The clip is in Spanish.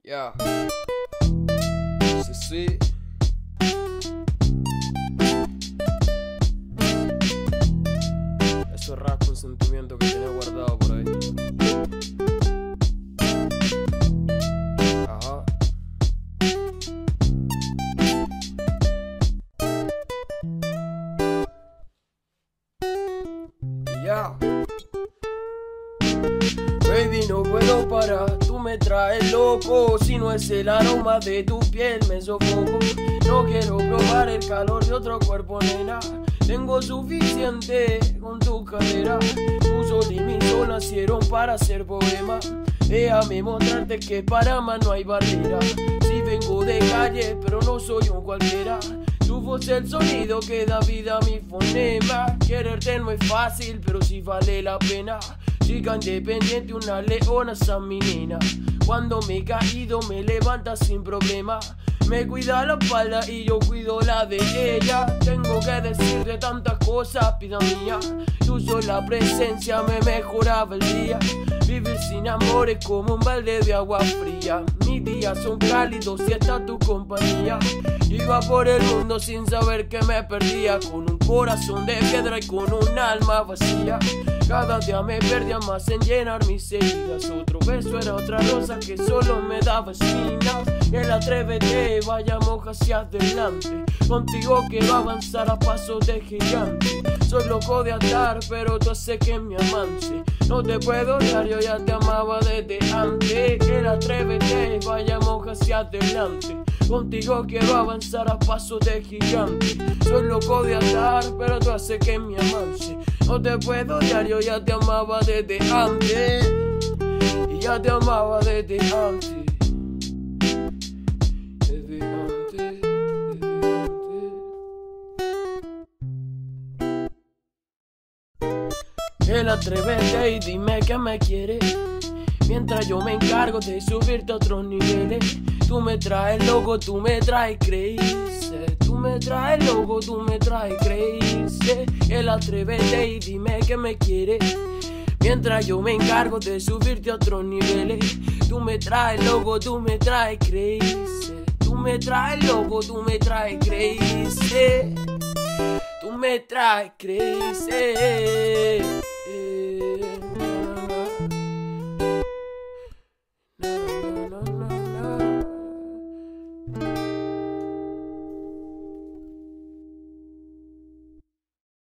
Ya. Sí, sí. Eso es rap, un sentimiento que tenía guardado por ahí. Ajá. Y ya. Baby, no puedo parar, tú me traes loco. Si no es el aroma de tu piel me sofoco. No quiero probar el calor de otro cuerpo, nena. Tengo suficiente con tu cadera. Tu sol y mi sol nacieron para ser poema. Déjame mostrarte que para más no hay barrera. Si vengo de calle, pero no soy un cualquiera. Tu voz es el sonido que da vida a mi fonema. Quererte no es fácil, pero sí vale la pena. Chica independiente, una leona, esa mi nena. Cuando me he caído me levanta sin problema. Me cuida la espalda y yo cuido la de ella. Tengo que decirte tantas cosas, vida mía. Tu sola presencia me mejoraba el día. Vivir sin amor es como un balde de agua fría. Mis días son cálidos y está tu compañía. Iba por el mundo sin saber que me perdía. Con un corazón de piedra y con un alma vacía. Cada día me perdía más en llenar mis heridas. Otro beso era otra rosa que solo me daba espinas. El atrévete, vayamos hacia adelante. Contigo quiero avanzar a pasos de gigante. Soy loco de andar, pero tú sé que mi amante. No te puedo dar, yo ya te amaba desde antes. El atrévete, vayamos hacia adelante. Contigo quiero avanzar a pasos de gigante. Soy loco de andar, pero tú sé que mi amante. No te puedo dar, yo ya te amaba desde antes. Y ya te amaba desde antes. Desde antes, El atrévete y dime que me quieres. Mientras yo me encargo de subirte a otros niveles. Tú me traes loco, tú me traes crazy. Tú me traes loco, tú me traes crazy. El atrévete y dime que me quieres. Mientras yo me encargo de subirte a otros niveles. Tú me traes loco, tú me traes crazy. Tú me traes loco, tú me traes crazy. Tú me traes crazy.